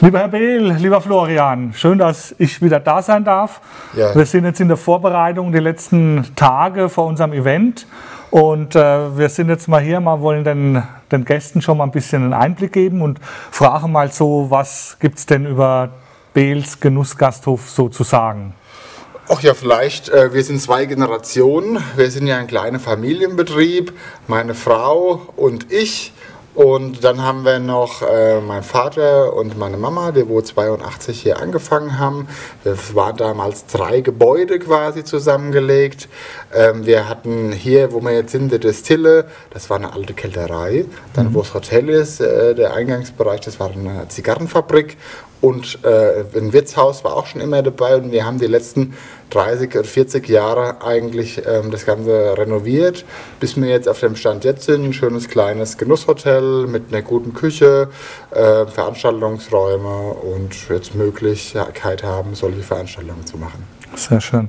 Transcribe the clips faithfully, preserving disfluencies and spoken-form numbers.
Lieber Herr Behl, lieber Florian, schön, dass ich wieder da sein darf. Ja. Wir sind jetzt in der Vorbereitung die letzten Tage vor unserem Event und äh, wir sind jetzt mal hier, mal wollen den, den Gästen schon mal ein bisschen einen Einblick geben und fragen mal so, was gibt es denn über Behls Genussgasthof so zu sagen? Ach ja, vielleicht, äh, wir sind zwei Generationen, wir sind ja ein kleiner Familienbetrieb, meine Frau und ich. Und dann haben wir noch äh, meinen Vater und meine Mama, die wo zweiundachtzig hier angefangen haben. Es waren damals drei Gebäude quasi zusammengelegt. Ähm, wir hatten hier, wo wir jetzt sind, die Destille, das war eine alte Kälterei. Dann, wo das Hotel ist, äh, der Eingangsbereich, das war eine Zigarrenfabrik. Und äh, ein Wirtshaus war auch schon immer dabei. Und wir haben die letzten dreißig oder vierzig Jahre eigentlich ähm, das Ganze renoviert, bis wir jetzt auf dem Stand jetzt sind. Ein schönes kleines Genusshotel mit einer guten Küche, äh, Veranstaltungsräume und jetzt Möglichkeit haben, solche Veranstaltungen zu machen. Sehr schön.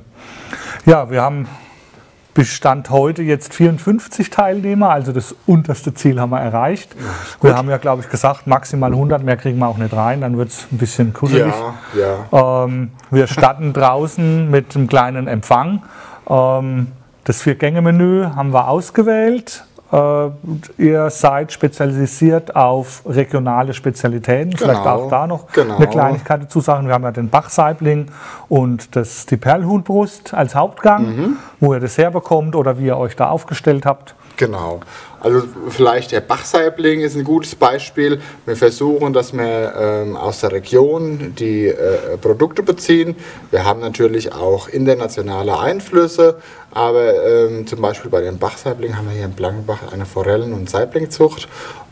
Ja, wir haben bis Stand heute jetzt vierundfünfzig Teilnehmer, also das unterste Ziel haben wir erreicht. Ja, wir haben ja, glaube ich, gesagt, maximal hundert, mehr kriegen wir auch nicht rein, dann wird es ein bisschen kuschelig. Ja, ja. Ähm, wir starten draußen mit einem kleinen Empfang. Ähm, das Vier-Gänge-Menü haben wir ausgewählt. Äh, ihr seid spezialisiert auf regionale Spezialitäten, genau, vielleicht auch da noch genau. eine Kleinigkeit dazu sagen. Wir haben ja den Bachsaibling und das, die Perlhuhnbrust als Hauptgang, mhm. wo ihr das herbekommt oder wie ihr euch da aufgestellt habt. Genau. Also vielleicht der Bachsaibling ist ein gutes Beispiel. Wir versuchen, dass wir ähm, aus der Region die äh, Produkte beziehen. Wir haben natürlich auch internationale Einflüsse, aber ähm, zum Beispiel bei dem Bachsaibling haben wir hier in Blankenbach eine Forellen- und Saiblingzucht.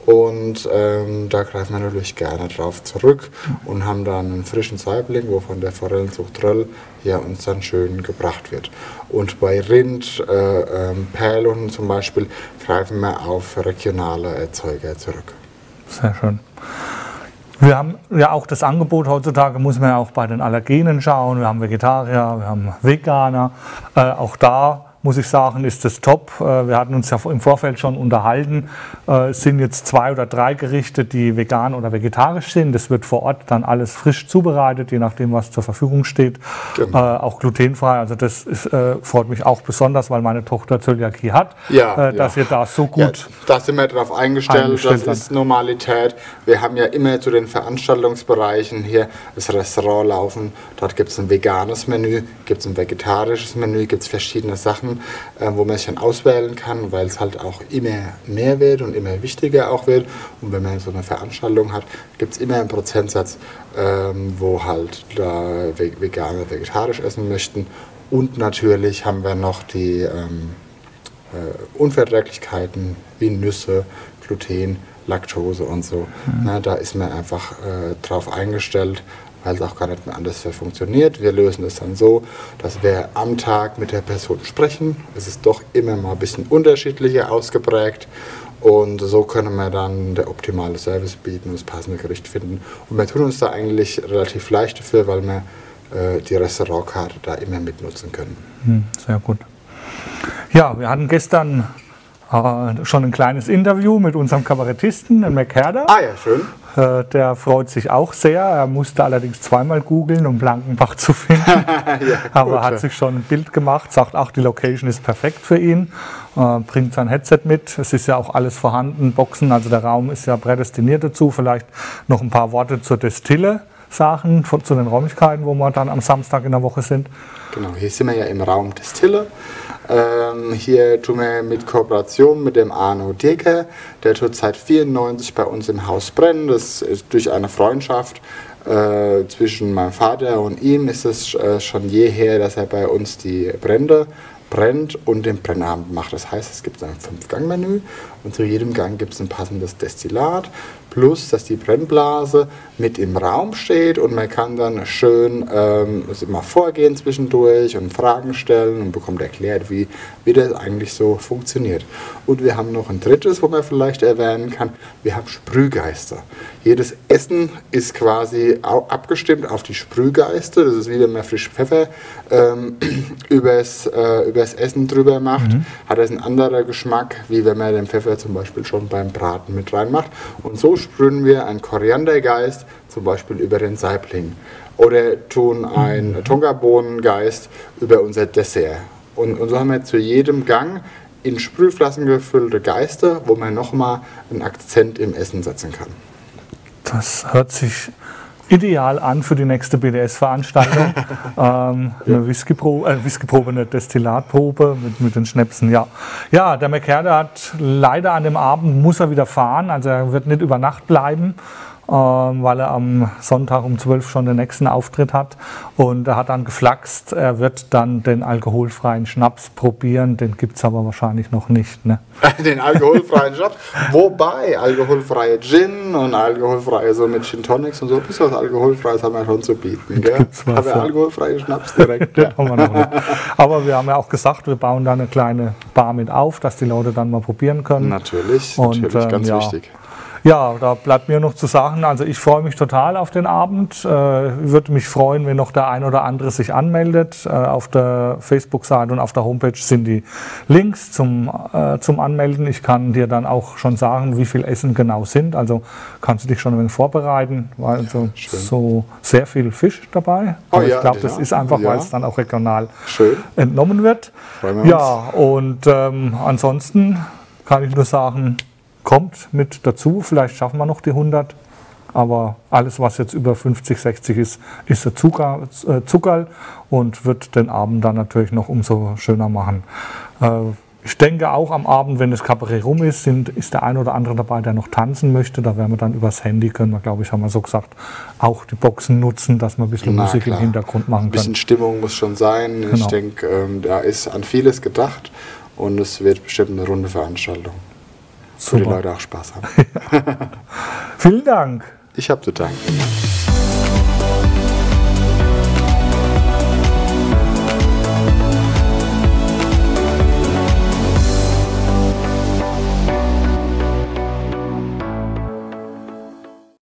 Und ähm, da greifen wir natürlich gerne drauf zurück und haben dann einen frischen Saibling, wo von der Forellenzucht Röll hier uns dann schön gebracht wird. Und bei Rind, äh, ähm, Perlhuhn zum Beispiel, greifen wir auf regionale Erzeuger zurück. Sehr schön. Wir haben ja auch das Angebot, heutzutage muss man ja auch bei den Allergenen schauen. Wir haben Vegetarier, wir haben Veganer. Äh, auch da muss ich sagen, ist das top. Wir hatten uns ja im Vorfeld schon unterhalten. Es sind jetzt zwei oder drei Gerichte, die vegan oder vegetarisch sind. Das wird vor Ort dann alles frisch zubereitet, je nachdem, was zur Verfügung steht. Genau. Äh, auch glutenfrei. Also das ist, äh, freut mich auch besonders, weil meine Tochter Zöliakie hat, ja, äh, dass ja. ihr da so gut... Ja, da sind wir darauf eingestellt. eingestellt. Das ist Normalität. Wir haben ja immer zu den Veranstaltungsbereichen hier das Restaurant laufen. Dort gibt es ein veganes Menü, gibt es ein vegetarisches Menü, gibt es verschiedene Sachen, wo man sich dann auswählen kann, weil es halt auch immer mehr wird und immer wichtiger auch wird. Und wenn man so eine Veranstaltung hat, gibt es immer einen Prozentsatz, ähm, wo halt da vegan oder vegetarisch essen möchten. Und natürlich haben wir noch die ähm, äh, Unverträglichkeiten wie Nüsse, Gluten, Laktose und so. Mhm. Na, da ist man einfach äh, drauf eingestellt, weil es auch gar nicht mehr anders funktioniert. Wir lösen es dann so, dass wir am Tag mit der Person sprechen. Es ist doch immer mal ein bisschen unterschiedlicher ausgeprägt und so können wir dann der optimale Service bieten und das passende Gericht finden. Und wir tun uns da eigentlich relativ leicht dafür, weil wir äh, die Restaurantkarte da immer mitnutzen können. Sehr gut. Ja, wir hatten gestern äh, schon ein kleines Interview mit unserem Kabarettisten, den McHerder. Ah ja, schön. Der freut sich auch sehr. Er musste allerdings zweimal googeln, um Blankenbach zu finden. ja, aber hat sich schon ein Bild gemacht, sagt auch, die Location ist perfekt für ihn. Äh, bringt sein Headset mit. Es ist ja auch alles vorhanden, Boxen, also der Raum ist ja prädestiniert dazu. Vielleicht noch ein paar Worte zur Destille sagen, zu den Räumlichkeiten, wo wir dann am Samstag in der Woche sind. Genau, hier sind wir ja im Raum Destille. Ähm, hier tun wir mit Kooperation mit dem Arno Decker, der tut seit neunzehnhundertvierundneunzig bei uns im Haus brennen. Das ist durch eine Freundschaft äh, zwischen meinem Vater und ihm ist es äh, schon jeher, dass er bei uns die Brände brennt und den Brennabend macht. Das heißt, es gibt ein Fünf-Gang-Menü und zu jedem Gang gibt es ein passendes Destillat, plus dass die Brennblase mit im Raum steht und man kann dann schön ähm, immer vorgehen zwischendurch und Fragen stellen und bekommt erklärt, wie, wie das eigentlich so funktioniert. Und wir haben noch ein drittes, wo man vielleicht erwähnen kann, wir haben Sprühgeister. Jedes Essen ist quasi abgestimmt auf die Sprühgeister, das ist wieder mehr frisch Pfeffer ähm, übers, äh, übers übers Essen drüber macht, mhm. hat das einen anderen Geschmack, wie wenn man den Pfeffer zum Beispiel schon beim Braten mit reinmacht. Und so sprühen wir einen Koriandergeist zum Beispiel über den Saibling oder tun einen Tonkabohnengeist über unser Dessert. Und, und so haben wir zu jedem Gang in Sprühflaschen gefüllte Geister, wo man nochmal einen Akzent im Essen setzen kann. Das hört sich ideal an für die nächste B D S-Veranstaltung. ähm, ja. Eine Whiskyprobe, äh, Whiskyprobe, eine Destillatprobe mit, mit den Schnäpsen. Ja, ja, der McCarter hat leider an dem Abend, muss er wieder fahren, also er wird nicht über Nacht bleiben. Ähm, weil er am Sonntag um zwölf schon den nächsten Auftritt hat. Und er hat dann geflaxt, er wird dann den alkoholfreien Schnaps probieren, den gibt es aber wahrscheinlich noch nicht. Ne? Den alkoholfreien Schnaps, wobei alkoholfreie Gin und alkoholfreie so mit Gin Tonics und so, bis was alkoholfreies haben wir schon zu bieten. Gell? Gibt's was, aber ja. alkoholfreie Schnaps direkt. Den haben wir noch nicht. Aber wir haben ja auch gesagt, wir bauen da eine kleine Bar mit auf, dass die Leute dann mal probieren können. Natürlich, und, natürlich ähm, ganz ja. wichtig. Ja, da bleibt mir noch zu sagen, also ich freue mich total auf den Abend. Äh, würde mich freuen, wenn noch der ein oder andere sich anmeldet. Äh, auf der Facebook-Seite und auf der Homepage sind die Links zum, äh, zum Anmelden. Ich kann dir dann auch schon sagen, wie viel Essen genau sind. Also kannst du dich schon ein wenig vorbereiten, weil ja, so, so sehr viel Fisch dabei. Oh, Aber ja, ich glaube, das ja, ist einfach, ja. weil es dann auch regional schön entnommen wird. Ja, und ähm, ansonsten kann ich nur sagen, kommt mit dazu, vielleicht schaffen wir noch die hundert, aber alles, was jetzt über fünfzig, sechzig ist, ist der Zucker, äh, Zuckerl und wird den Abend dann natürlich noch umso schöner machen. Äh, ich denke auch am Abend, wenn das Kabarett rum ist, sind, ist der ein oder andere dabei, der noch tanzen möchte. Da werden wir dann übers Handy, können wir, glaube ich, haben wir so gesagt, auch die Boxen nutzen, dass wir ein bisschen Na, Musik klar. im Hintergrund machen können. Ein bisschen Stimmung muss schon sein. Genau. Ich denke, ähm, da ist an vieles gedacht und es wird bestimmt eine runde Veranstaltung. Für die Leute auch Spaß haben. Vielen Dank. Ich habe zu danken.